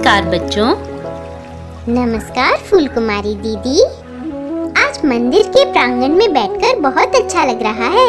नमस्कार बच्चों। नमस्कार फूलकुमारी दीदी। आज मंदिर के प्रांगण में बैठकर बहुत अच्छा लग रहा है।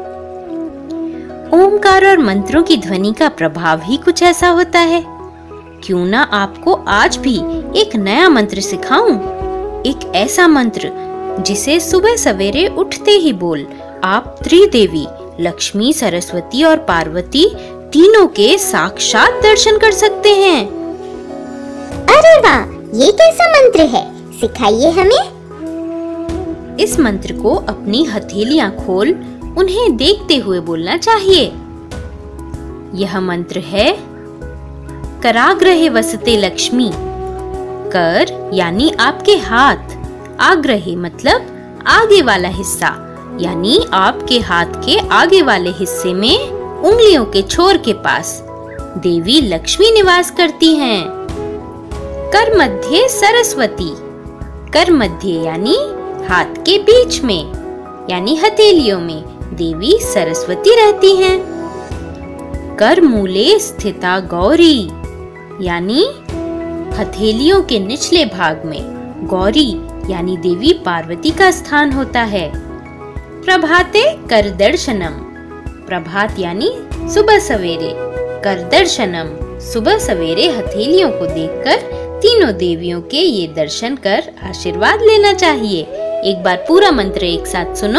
ओमकार और मंत्रों की ध्वनि का प्रभाव ही कुछ ऐसा होता है। क्यों ना आपको आज भी एक नया मंत्र सिखाऊं, एक ऐसा मंत्र जिसे सुबह सवेरे उठते ही बोल आप त्रिदेवी लक्ष्मी, सरस्वती और पार्वती तीनों के साक्षात दर्शन कर सकते हैं। अरे वाह, ये कैसा मंत्र है? सिखाइए हमें। इस मंत्र को अपनी हथेलियां खोल उन्हें देखते हुए बोलना चाहिए। यह मंत्र है कराग्रहे वसते लक्ष्मी। कर यानी आपके हाथ, आग्रहे मतलब आगे वाला हिस्सा, यानी आपके हाथ के आगे वाले हिस्से में उंगलियों के छोर के पास देवी लक्ष्मी निवास करती हैं। करमध्ye सरस्वती। करमध्य यानी हाथ के बीच में, यानी हथेलियों में देवी सरस्वती रहती हैं। करमूले स्थिता गौरी, यानी हथेलियों के निचले भाग में गौरी यानी देवी पार्वती का स्थान होता है। प्रभाते करदर्शनम। प्रभात यानी सुबह सवेरे, करदर्शनम सुबह सवेरे हथेलियों को देखकर तीनों देवियों के ये दर्शन कर आशीर्वाद लेना चाहिए। एक बार पूरा मंत्र एक साथ सुनो।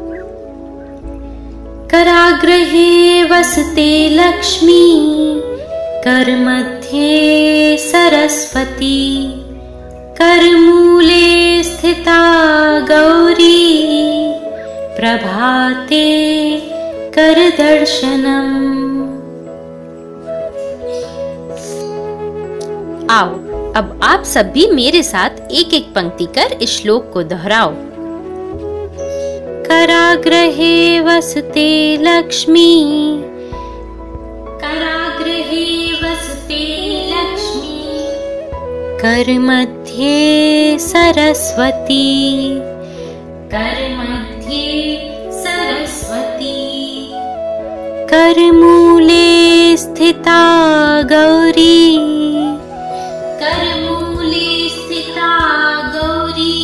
कराग्रहे वसते लक्ष्मी, करमध्ये सरस्वती, करमूले स्थिता गौरी, प्रभाते करदर्शनम। आओ अब आप सब भी मेरे साथ एक एक पंक्ति कर इस श्लोक को दोहराओ। कराग्रहे वसते लक्ष्मी, कराग्रहे वसते लक्ष्मी, करमध्ये सरस्वती, करमध्ये सरस्वती, करमूले स्थिता गौरी, करमूले स्थिता गौरी,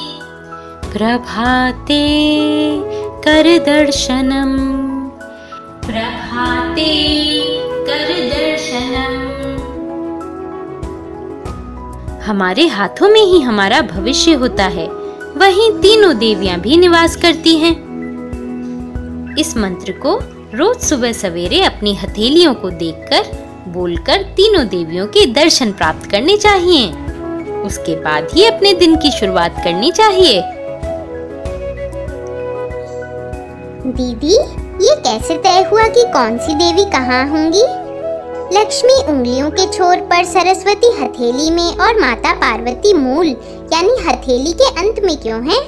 प्रभाते करदर्शनम, प्रभाते करदर्शनम। हमारे हाथों में ही हमारा भविष्य होता है, वहीं तीनों देवियां भी निवास करती हैं। इस मंत्र को रोज सुबह सवेरे अपनी हथेलियों को देखकर बोलकर तीनों देवियों के दर्शन प्राप्त करने चाहिए। उसके बाद ही अपने दिन की शुरुआत करनी चाहिए। दीदी, ये कैसे तय हुआ कि कौन सी देवी कहाँ होंगी? लक्ष्मी उंगलियों के छोर पर, सरस्वती हथेली में और माता पार्वती मूल यानी हथेली के अंत में क्यों हैं?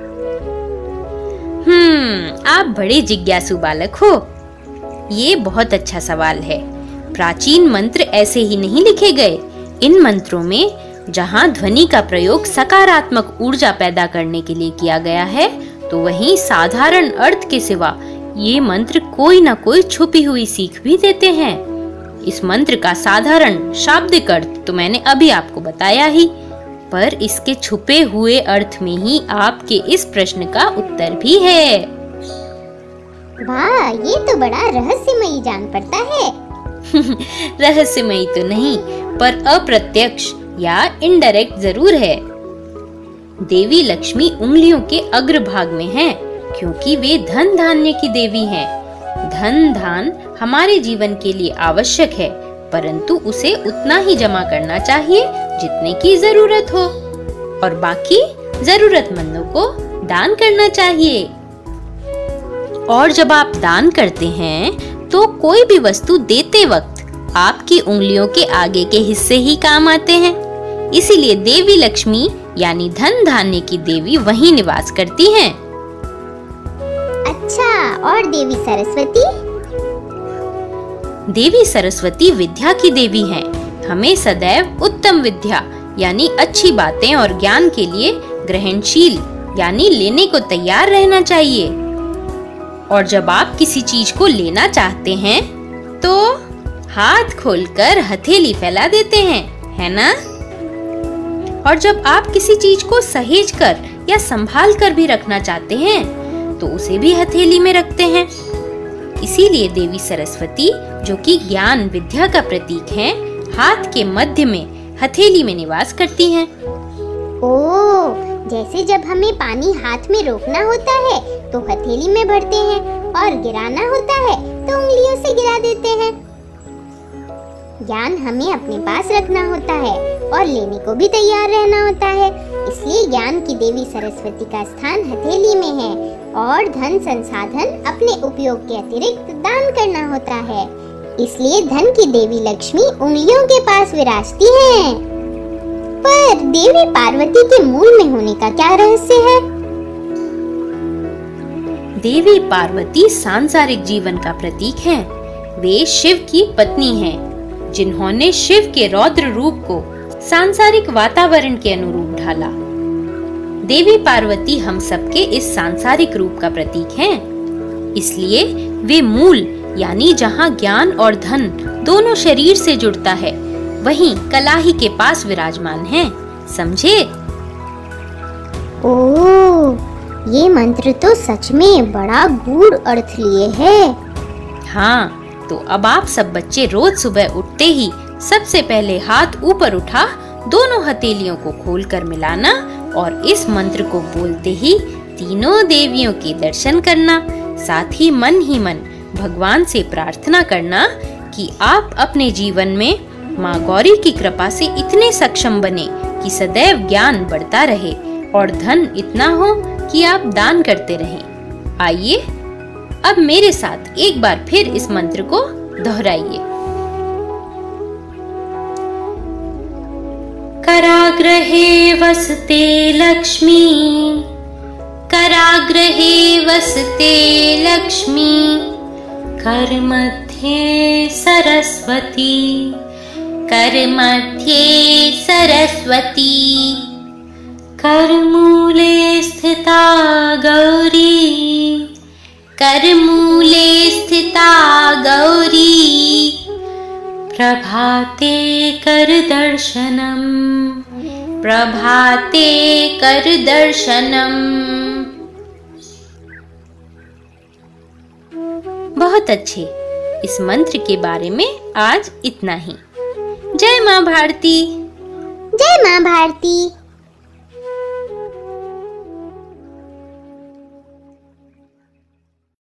आप बड़े जिज्ञासु बालक हो। ये बहुत अच्छा सवाल है। प्राचीन मंत्र ऐसे ही नहीं लिखे गए। इन मंत्रों में जहाँ ध्वनि का प्रयोग सकारात्मक ऊर्जा पैदा करने के लिए किया गया है, तो वहीं साधारण अर्थ के सिवा ये मंत्र कोई न कोई छुपी हुई सीख भी देते हैं। इस मंत्र का साधारण शाब्दिक अर्थ तो मैंने अभी आपको बताया ही, पर इसके छुपे हुए अर्थ में ही आपके इस प्रश्न का उत्तर भी है। वाह, ये तो बड़ा रहस्यमयी जान पड़ता है। रहस्यमयी तो नहीं, पर अप्रत्यक्ष या इनडायरेक्ट जरूर है। देवी लक्ष्मी उंगलियों के अग्रभाग में हैं, क्योंकि वे धन धान्य की देवी हैं। धन धान हमारे जीवन के लिए आवश्यक है, परंतु उसे उतना ही जमा करना चाहिए जितने की जरूरत हो, और बाकी जरूरतमंदों को दान करना चाहिए। और जब आप दान करते हैं तो कोई भी वस्तु देते वक्त आपकी उंगलियों के आगे के हिस्से ही काम आते हैं। इसीलिए देवी लक्ष्मी यानी धन धान्य की देवी वहीं निवास करती हैं। अच्छा, और देवी सरस्वती? देवी सरस्वती विद्या की देवी हैं। हमें सदैव उत्तम विद्या यानी अच्छी बातें और ज्ञान के लिए ग्रहणशील यानी लेने को तैयार रहना चाहिए। और जब आप किसी चीज को लेना चाहते हैं तो हाथ खोलकर हथेली फैला देते हैं, है ना? और जब आप किसी चीज को सहेज कर या संभाल कर भी रखना चाहते हैं तो उसे भी हथेली में रखते हैं। इसीलिए देवी सरस्वती, जो कि ज्ञान विद्या का प्रतीक है, हाथ के मध्य में हथेली में निवास करती हैं। ओह, जैसे जब हमें पानी हाथ में रोकना होता है तो हथेली में भरते हैं और गिराना होता है तो उंगलियों से गिरा देते हैं। ज्ञान हमें अपने पास रखना होता है और लेने को भी तैयार रहना होता है। इसलिए ज्ञान की देवी सरस्वती का स्थान हथेली में है और धन संसाधन अपने उपयोग के अतिरिक्त दान करना होता है। इसलिए धन की देवी लक्ष्मी उंगलियों के पास विराजती हैं। पर देवी पार्वती के मूल में होने का क्या रहस्य है? देवी पार्वती सांसारिक जीवन का प्रतीक हैं। वे शिव की पत्नी हैं, जिन्होंने शिव के रौद्र रूप को सांसारिक वातावरण के अनुरूप ढाला। देवी पार्वती हम सबके इस सांसारिक रूप का प्रतीक हैं। इसलिए वे मूल यानी जहाँ ज्ञान और धन दोनों शरीर से जुड़ता है, वहीं कलाही के पास विराजमान हैं। समझे? ओह, ये मंत्र तो सच में बड़ा गूढ़ अर्थ लिए है। हाँ, तो अब आप सब बच्चे रोज सुबह उठते ही सबसे पहले हाथ ऊपर उठा दोनों हथेलियों को खोलकर मिलाना और इस मंत्र को बोलते ही तीनों देवियों के दर्शन करना। साथ ही मन भगवान से प्रार्थना करना कि आप अपने जीवन में माँ गौरी की कृपा से इतने सक्षम बने कि सदैव ज्ञान बढ़ता रहे और धन इतना हो कि आप दान करते रहें। आइए अब मेरे साथ एक बार फिर इस मंत्र को दोहराइए। कराग्रहे वसते लक्ष्मी, कराग्रहे वसते लक्ष्मी, करमध्ये सरस्वती, करमध्ये सरस्वती, करमूले स्थिता गौरी, करमूले स्थिता गौरी, प्रभाते करदर्शनम, प्रभाते करदर्शनम। बहुत अच्छे। इस मंत्र के बारे में आज इतना ही। जय माँ भारती। जय माँ भारती।